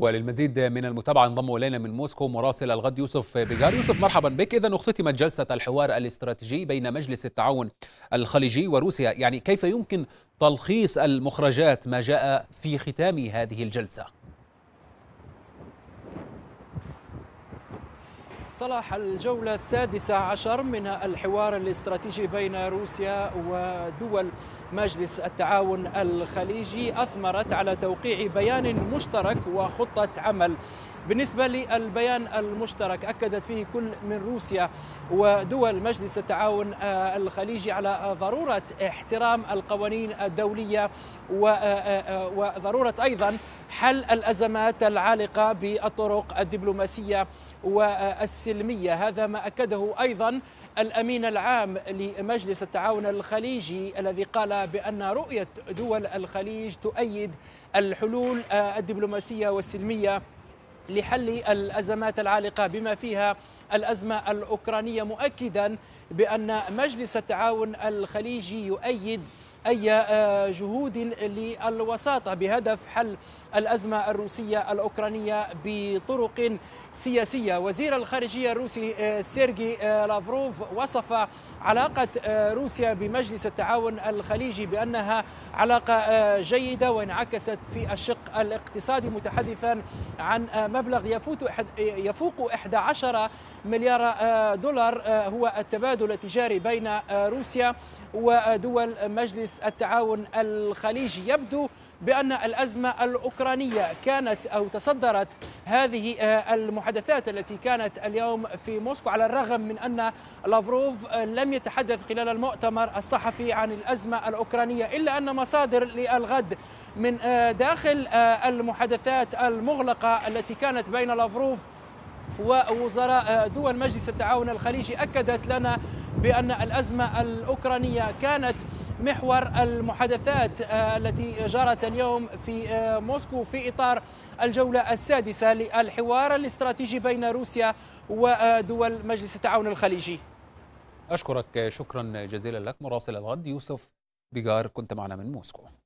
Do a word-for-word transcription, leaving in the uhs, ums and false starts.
وللمزيد من المتابعة انضم إلينا من موسكو مراسل الغد يوسف بيجار. يوسف مرحبا بك. إذا اختتمت جلسة الحوار الاستراتيجي بين مجلس التعاون الخليجي وروسيا، يعني كيف يمكن تلخيص المخرجات ما جاء في ختام هذه الجلسة؟ صلاح، الجولة السادسة عشر من الحوار الاستراتيجي بين روسيا ودول مجلس التعاون الخليجي أثمرت على توقيع بيان مشترك وخطة عمل. بالنسبة للبيان المشترك، أكدت فيه كل من روسيا ودول مجلس التعاون الخليجي على ضرورة احترام القوانين الدولية وضرورة أيضا حل الأزمات العالقة بالطرق الدبلوماسية والسلمية. هذا ما أكده أيضا الأمين العام لمجلس التعاون الخليجي، الذي قال بأن رؤية دول الخليج تؤيد الحلول الدبلوماسية والسلمية لحل الأزمات العالقة بما فيها الأزمة الأوكرانية، مؤكدا بأن مجلس التعاون الخليجي يؤيد أي جهود للوساطة بهدف حل الأزمة الروسية الأوكرانية بطرق سياسية. وزير الخارجية الروسي سيرجي لافروف وصف علاقة روسيا بمجلس التعاون الخليجي بأنها علاقة جيدة وانعكست في الشق الاقتصادي، متحدثا عن مبلغ يفوت يفوق أحد عشر مليار دولار هو التبادل التجاري بين روسيا ودول مجلس التعاون الخليجي. يبدو بأن الأزمة الأوكرانية كانت أو تصدرت هذه المحادثات التي كانت اليوم في موسكو، على الرغم من أن لافروف لم يتحدث خلال المؤتمر الصحفي عن الأزمة الأوكرانية، إلا أن مصادر للغد من داخل المحادثات المغلقة التي كانت بين لافروف ووزراء دول مجلس التعاون الخليجي أكدت لنا بأن الأزمة الأوكرانية كانت محور المحادثات التي جرت اليوم في موسكو في إطار الجولة السادسة للحوار الاستراتيجي بين روسيا ودول مجلس التعاون الخليجي. أشكرك شكرا جزيلا لك مراسل الغد يوسف بيجار، كنت معنا من موسكو.